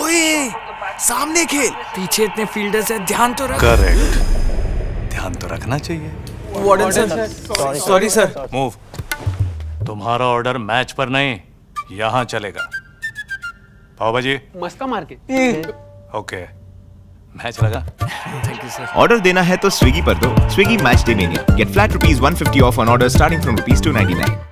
ओए, सामने खेल। पीछे इतने फील्डर्स हैं, ध्यान तो रख। करेक्ट, ध्यान तो रखना चाहिए। Warden sir, sorry sir. Move. तुम्हारा ऑर्डर मैच पर नहीं, यहाँ चलेगा। पाव भाजी मस्का मार के। ओके, मैच लगा। Thank you sir. ऑर्डर देना है तो स्विगी पर दो। Swiggy match day mania. Get flat ₹150 off on order starting from ₹299।